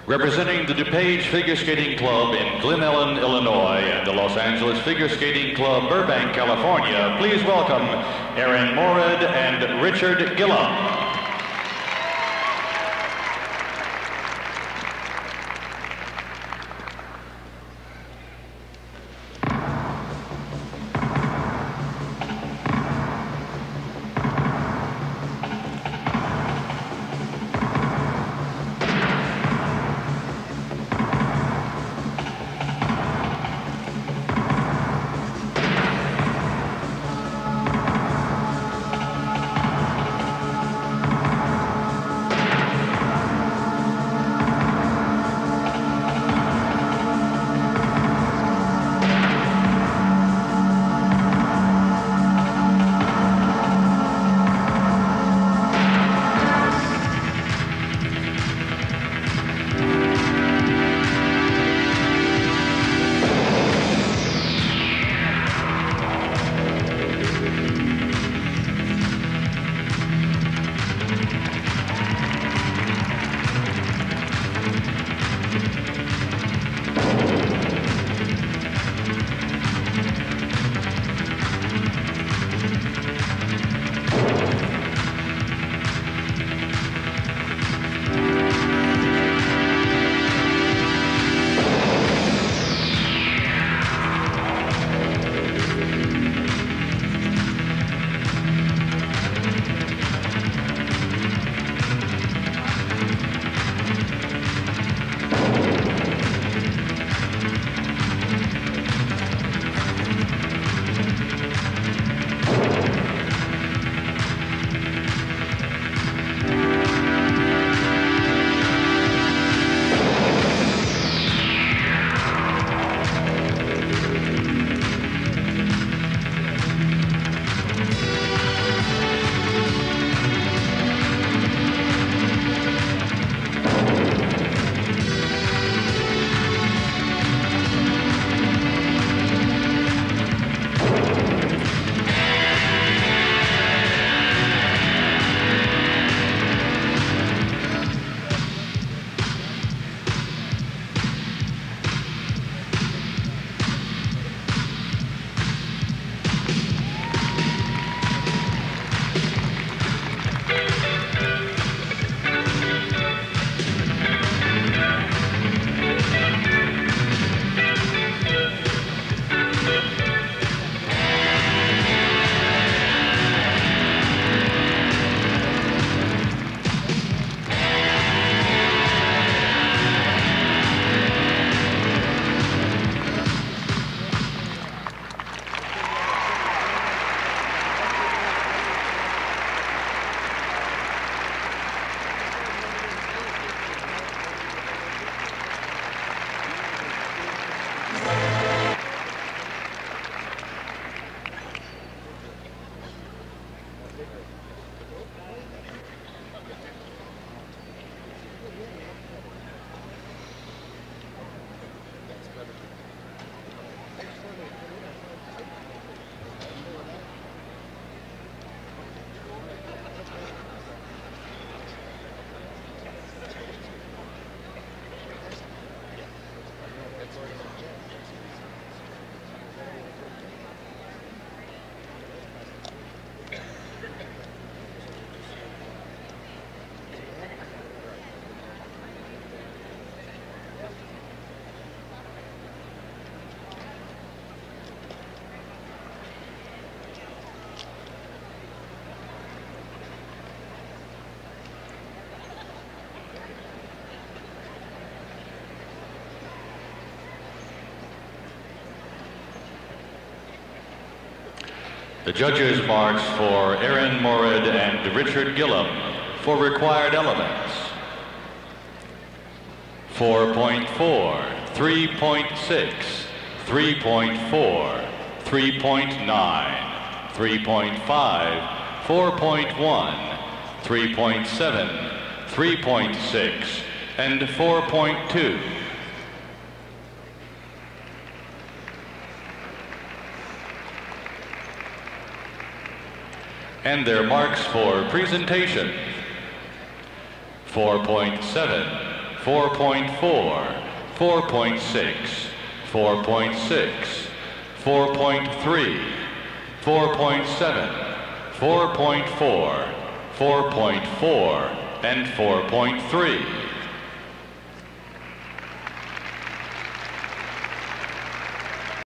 Representing the DuPage Figure Skating Club in Glen Ellen, Illinois, and the Los Angeles Figure Skating Club, Burbank, California, please welcome Aaron Morid and Richard Gillum. The judges marks for Aaron Morid and Richard Gillum for required elements. 4.4, 3.6, 3.4, 3.9, 3.5, 4.1, 3.7, 3.6, and 4.2. And their marks for presentation. 4.7, 4.4, 4.6, 4.6, 4.3, 4.7, 4.4, 4.4, and 4.3.